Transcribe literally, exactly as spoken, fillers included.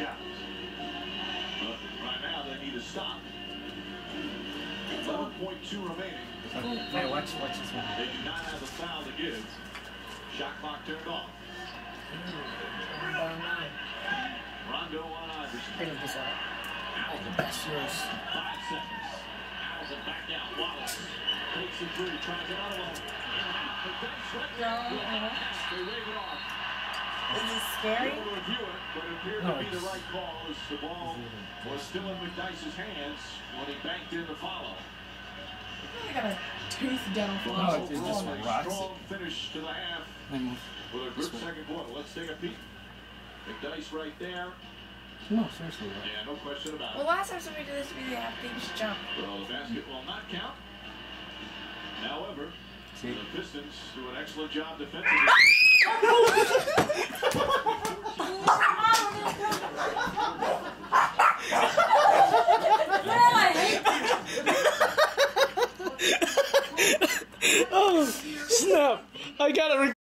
shot. But right now they need to stop. eleven point two remaining. Hey, watch, watch this one. They do not have a foul to give. Shot clock turned off. Rondo on Iverson. Pick this up. Oh, that's yours. Five seconds. Allen back out. Wallace takes it through. Tries another one. No. They wave it off. Is it scary? They will review it, but it appeared No, to be the it's- right call as the ball was still in McDyess's hands when he banked in the follow. I got a tooth down for No, it's just Overall, a rocks strong finish to the half with a good second quarter. Let's take a peek. McDyess right there. No, seriously. Yeah, no question about Well, it. last time somebody did this to me, they have to just jump. Well, the basket will not count. However, See? the Pistons do an excellent job defensively. Oh, snap. I got it.